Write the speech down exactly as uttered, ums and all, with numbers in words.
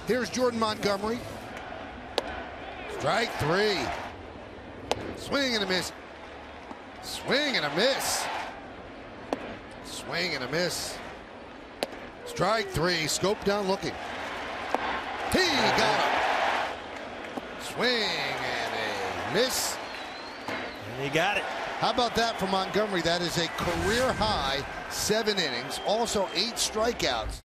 Here's Jordan Montgomery. Strike three. Swing and a miss. Swing and a miss. Swing and a miss. Strike three. Scope down looking. He got him. Swing and a miss. And he got it. How about that for Montgomery? That is a career high seven innings. Also eight strikeouts.